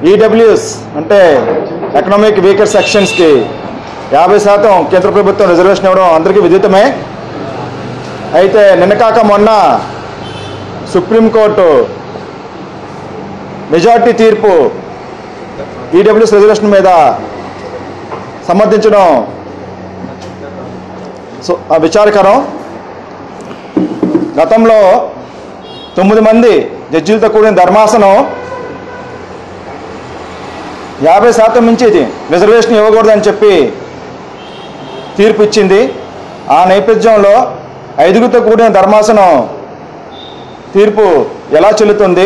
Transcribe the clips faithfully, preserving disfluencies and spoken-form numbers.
EWS అంటే economic weaker సెక్షన్స్కి యాభై శాతం కేంద్ర ప్రభుత్వం రిజర్వేషన్ ఇవ్వడం అందరికీ విదితమే. అయితే నిన్న కాక మొన్న సుప్రీంకోర్టు మెజార్టీ తీర్పు ఈడబ్ల్యూఎస్ రిజర్వేషన్ మీద సమర్థించడం విచారకరం. గతంలో తొమ్మిది మంది జడ్జీలతో కూడిన ధర్మాసనం యాభై శాతం మించి రిజర్వేషన్ ఇవ్వకూడదని చెప్పి తీర్పు ఇచ్చింది. ఆ నేపథ్యంలో ఐదుగురితో కూడిన ధర్మాసనం తీర్పు ఎలా చెల్లుతుంది?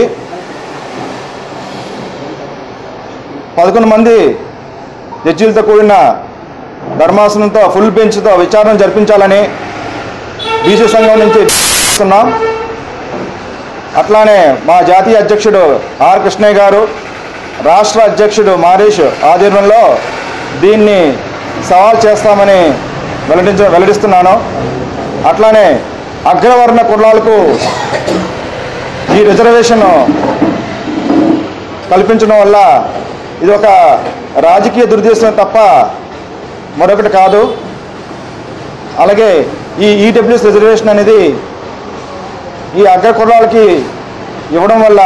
పదకొండు మంది జడ్జీలతో కూడిన ధర్మాసనంతో ఫుల్ బెంచ్తో విచారణ జరిపించాలని బీసీ సంఘం నుంచి ఇస్తున్నాం. అట్లానే మా జాతీయ అధ్యక్షుడు ఆర్ కృష్ణయ్య గారు, రాష్ట్ర అధ్యక్షుడు మారీష్ ఆధ్వర్యంలో దీన్ని సవాల్ చేస్తామని వెల్లడించ వెల్లడిస్తున్నాను. అట్లానే అగ్రవర్ణ కులాలకు ఈ రిజర్వేషన్ కల్పించడం వల్ల ఇది ఒక రాజకీయ దురుద్దేశం తప్ప మరొకటి కాదు. అలాగే ఈ ఈడబ్ల్యూఎస్ రిజర్వేషన్ అనేది ఈ అగ్ర కులాలకి ఇవ్వడం వల్ల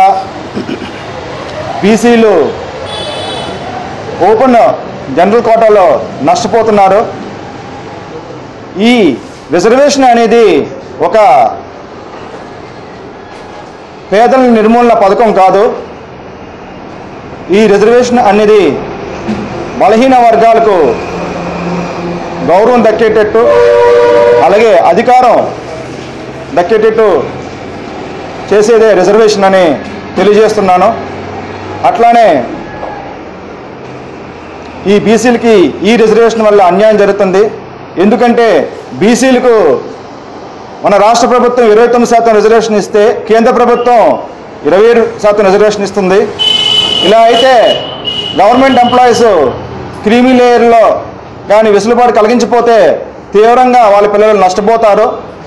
బీసీలు ఓపెన్ జనరల్ కోటాలో నష్టపోతున్నారు. ఈ రిజర్వేషన్ అనేది ఒక పేదల నిర్మూలన పథకం కాదు. ఈ రిజర్వేషన్ అనేది బలహీన వర్గాలకు గౌరవం దక్కేటట్టు, అలాగే అధికారం దక్కేటట్టు చేసేదే రిజర్వేషన్ అని తెలియజేస్తున్నాను. అట్లానే ఈ బీసీలకి ఈ రిజర్వేషన్ వల్ల అన్యాయం జరుగుతుంది. ఎందుకంటే బీసీలకు మన రాష్ట్ర ప్రభుత్వం ఇరవై తొమ్మిది శాతం రిజర్వేషన్ ఇస్తే కేంద్ర ప్రభుత్వం ఇరవై ఏడు శాతం రిజర్వేషన్ ఇస్తుంది. ఇలా అయితే గవర్నమెంట్ ఎంప్లాయీస్ క్రీమీ లేయర్లో కానీ వెసులుబాటు కలిగించిపోతే తీవ్రంగా వాళ్ళ పిల్లలు నష్టపోతారు.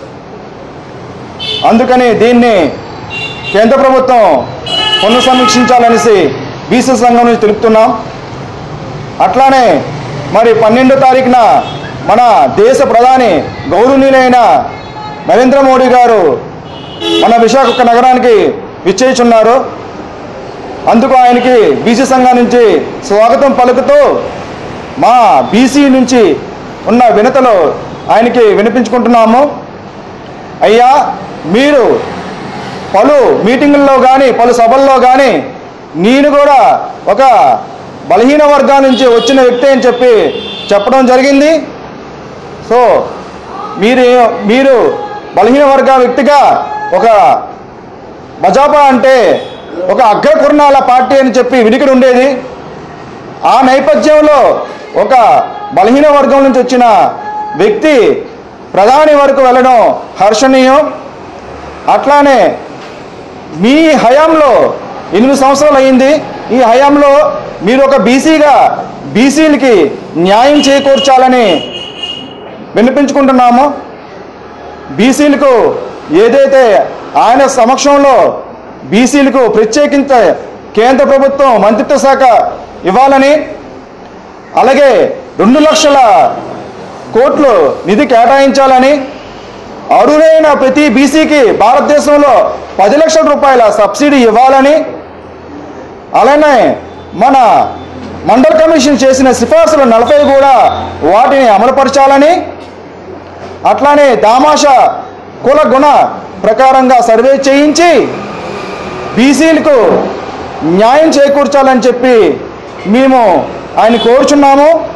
అందుకని దీన్ని కేంద్ర ప్రభుత్వం పునఃసమీక్షించాలనేసి బీసీ సంఘం నుంచి తెలుపుతున్నాం. అట్లానే మరి పన్నెండో తారీఖున మన దేశ ప్రధాని గౌరవనీయులైన నరేంద్ర మోడీ గారు మన విశాఖ నగరానికి విచ్చేయుచున్నారు. అందుకు ఆయనకి బీసీ సంఘం నుంచి స్వాగతం పలుకుతూ మా బీసీ నుంచి ఉన్న వినతలు ఆయనకి వినిపించుకుంటున్నాము. అయ్యా, మీరు పలు మీటింగుల్లో కానీ పలు సభల్లో కానీ నేను కూడా ఒక బలహీన వర్గాల నుంచి వచ్చిన వ్యక్తి అని చెప్పి చెప్పడం జరిగింది. సో మీరు మీరు బలహీన వర్గ వ్యక్తిగా ఒక భాజపా అంటే ఒక అగ్రకుర్ణాల పార్టీ అని చెప్పి వినికిడి ఉండేది. ఆ నేపథ్యంలో ఒక బలహీన వర్గం నుంచి వచ్చిన వ్యక్తి ప్రధాని వరకు వెళ్ళడం హర్షణీయం. అట్లానే మీ హయాంలో ఎనిమిది సంవత్సరాలు అయింది. ఈ హయాంలో మీరు ఒక బీసీగా బీసీలకి న్యాయం చేకూర్చాలని వినిపించుకుంటున్నాము. బీసీలకు ఏదైతే ఆయన సమక్షంలో బీసీలకు ప్రత్యేకించ కేంద్ర ప్రభుత్వం మంత్రిత్వ శాఖ ఇవ్వాలని, అలాగే రెండు లక్షల కోట్లు నిధి కేటాయించాలని, అర్హులైన ప్రతి బీసీకి భారతదేశంలో పది లక్షల రూపాయల సబ్సిడీ ఇవ్వాలని, అలానే మన మండల్ కమిషన్ చేసిన సిఫార్సులు నలభై కూడా వాటిని అమలుపరచాలని, అట్లానే దామాషా కుల గుణ ప్రకారంగా సర్వే చేయించి బీసీలకు న్యాయం చేకూర్చాలని చెప్పి మేము ఆయన కోరుచున్నాము.